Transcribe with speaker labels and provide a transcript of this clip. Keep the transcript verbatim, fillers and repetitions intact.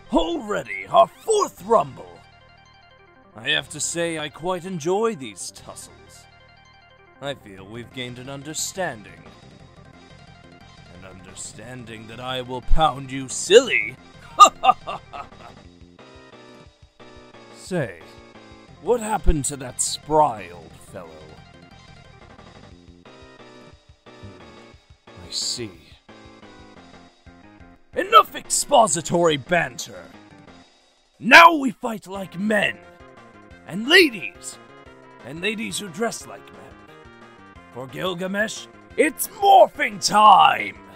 Speaker 1: Already our fourth rumble. I have to say I quite enjoy these tussles. I feel we've gained an understanding. An understanding that I will pound you silly. Say, what happened to that spry old fellow? Hmm, I see. Enough expository banter! Now we fight like men! And ladies! And ladies who dress like men. For Gilgamesh, it's morphing time!